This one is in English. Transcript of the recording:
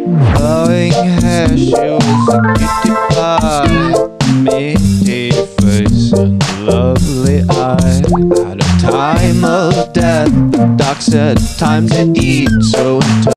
Flowing hair, she was a cutie pie, meaty face and a lovely eye. At a time of death, the doc said time to eat, so